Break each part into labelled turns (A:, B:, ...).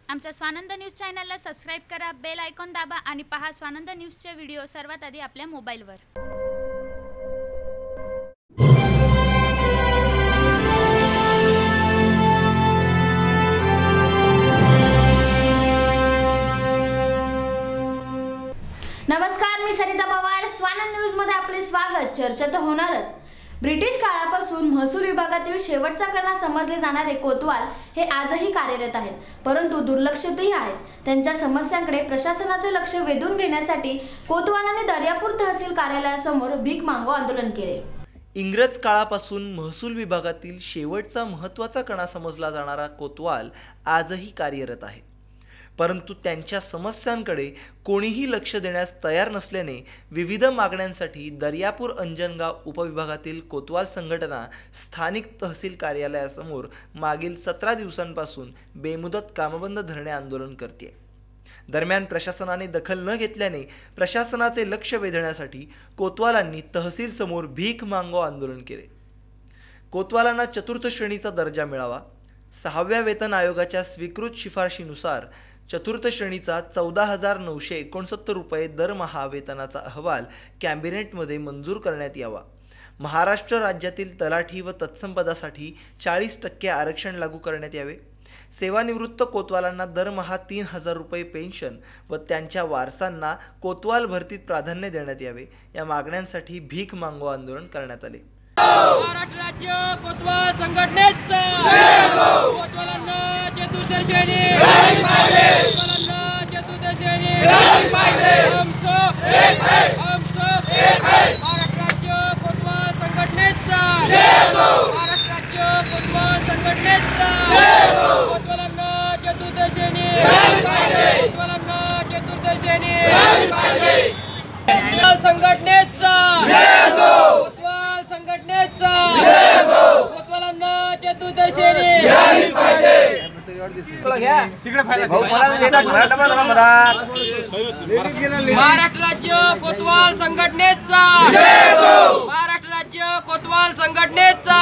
A: आमच्या स्वानंद न्यूज चॅनलला सबस्क्राइब करा, बेल आयकॉन दाबा आणि पहा स्वानंद न्यूजचे व्हिडिओ सर्वात आधी आपल्या मोबाईलवर।
B: नमस्कार, मी सरिता पवार। स्वानंद न्यूज मध्ये आपले स्वागत। चर्चा तर होणारच। ब्रिटिश काळापासून महसूल विभागातील शेवटचा कणा समजले जाणारे कोतवाल हे आजही कार्यरत आहेत, परंतु दुर्लक्षितही आहेत। त्यांच्या समस्यांकडे प्रशासनाचे लक्ष वेधून घेण्यासाठी कोतवालांनी दर्यापूर तहसील कार्यालयासमोर भीक मागो आंदोलन केले।
C: इंग्रज काळापासून महसूल विभागातील शेवटचा महत्त्वाचा कणा समजला जाणारा कोतवाल आजही कार्यरत आहे, परंतु त्यांच्या समस्यांकडे कोणीही लक्ष देण्यास तयार नसल्याने विविध मागण्यांसाठी दर्यापूर अंजनगाव उपविभागातील कोतवाल संघटना स्थानिक तहसील कार्यालयासमोर मागील 17 दिवसांपासून बेमुदत कामबंद धरणे आंदोलन करते। दरम्यान प्रशासनाने दखल न घेतल्याने प्रशासनाचे लक्ष वेधण्यासाठी कोतवालांनी तहसील समोर भीक मागो आंदोलन केले। कोतवालांना चतुर्थ श्रेणीचा दर्जा मिळावा, 6व्या वेतन आयोगाच्या स्वीकृत शिफारशीनुसार चतुर्थ श्रेणीचा 14,969 रुपये दरमहा वेतनाचा अहवाल कॅबिनेटमध्ये मंजूर करण्यात यावा, महाराष्ट्र राज्यातील तलाठी व तत्सम पदासाठी 40% आरक्षण लागू करण्यात यावे, सेवानिवृत्त कोतवालांना दरमहा 3,000 रुपये पेन्शन व त्यांच्या वारसांना कोतवाल भरतीत प्राधान्य देण्यात यावे, या मागण्यांसाठी भीक मागो आंदोलन करण्यात आले।
D: महाराष्ट्र राज्य कोतवाल संघटनेचा कोतवालांना चतुर्थ श्रेणी महाराष्ट्र राज्य कोतवाल संघटनेचा महाराष्ट्र राज्य कोतवाल संघटनेचा कोतवालांना चतुर्थ श्रेणी कोतवालांना चतुर्थ श्रेणी संघटनेचा कोतवाल संघटनेचा कोतवालांना चतुर्थ श्रेणी महाराष्ट्र राज्य कोतवाल संघटनेचा महाराष्ट्र राज्य कोतवाल संघटनेचा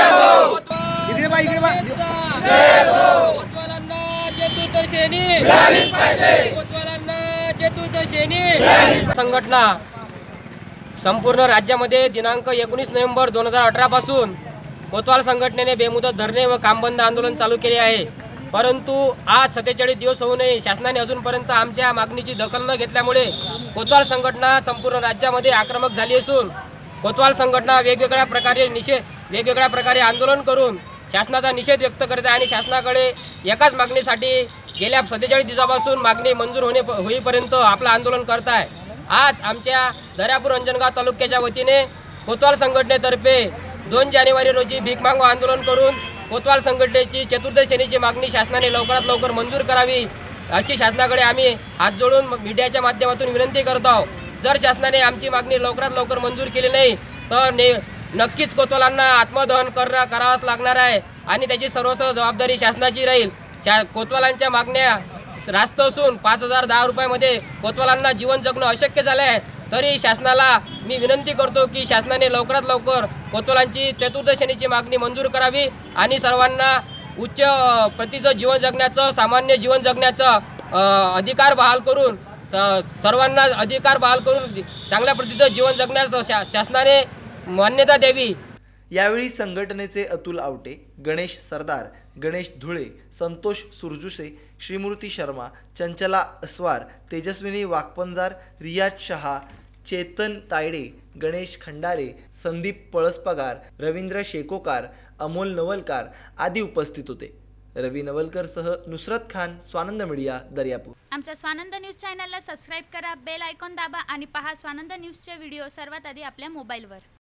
D: कोतवालांना चतुर्थ श्रेणी कोतवालांना चतुर्थ श्रेणी संघटना संपूर्ण राज्यामध्ये दिनांक 19 नोव्हेंबर 2018 पासून कोतवाल संघटनेने बेमुदत धरणे व कामबंद आंदोलन चालू केले आहे, परंतु आज 47 दिवस होऊनही शासनाने अजूनपर्यंत आमच्या मागणीची दखल न घेतल्यामुळे कोतवाल संघटना संपूर्ण राज्यामध्ये आक्रमक झाली असून कोतवाल संघटना वेगवेगळ्या प्रकारे आंदोलन करून शासनाचा निषेध व्यक्त करत आहे आणि शासनाकडे एकाच मागणीसाठी गेल्या 47 दिवसापासून मागणी मंजूर होईपर्यंत आपलं आंदोलन करत आहे। आज आमच्या दर्यापूर अंजनगाव तालुक्याच्या वतीने कोतवाल संघटनेतर्फे 2 जानेवारी रोजी भीक मागो आंदोलन करून कोतवाल संघटनेची चतुर्थ श्रेणीची मागणी शासनाने लवकरात लवकर मंजूर करावी अशी शासनाकडे आम्ही हात जोडून मीडियाच्या माध्यमातून विनंती करत आहोत। जर शासनाने आमची मागणी लवकरात लवकर मंजूर केली नाही तर नक्कीच कोतवालांना आत्मदहन करावंच लागणार आहे आणि त्याची सर्वस्व जबाबदारी शासनाची राहील। कोतवालांच्या मागण्या रास्त असून 5,010 रुपयामध्ये कोतवालांना जीवन जगणं अशक्य झालं आहे, तरी शासनाला मी विनंती करतो की शासनाने लवकरात लवकर कोतवालांची चतुर्थ श्रेणीची मागणी मंजूर करावी आणि सर्वांना उच्च प्रतीचं जीवन जगण्याचं सामान्य जीवन जगण्याचं अधिकार बहाल करून सर्वांना अधिकार बहाल करून चांगल्या प्रतीचं जीवन जगण्याचं शासनाने मान्यता द्यावी।
C: यावेळी संघटनेचे अतुल आवटे, गणेश सरदार, गणेश धुळे, संतोष सुरजुसे, श्रीमूर्ती शर्मा, चंचला अस्वार, तेजस्विनी वाकपंजार, रियाज शहा, चेतन तायडे, गणेश खंडारे, संदीप पळसपगार, रवींद्र शेकोकार, अमोल नवलकार आदी उपस्थित होते। रवी नवलकरसह नुसरत खान, स्वानंद मीडिया, दर्यापूर।
A: आमच्या स्वानंद न्यूज चॅनलला सबस्क्राइब करा, बेल आयकॉन दाबा आणि पहा स्वानंद न्यूजचे व्हिडिओ सर्वात आधी आपल्या मोबाईलवर।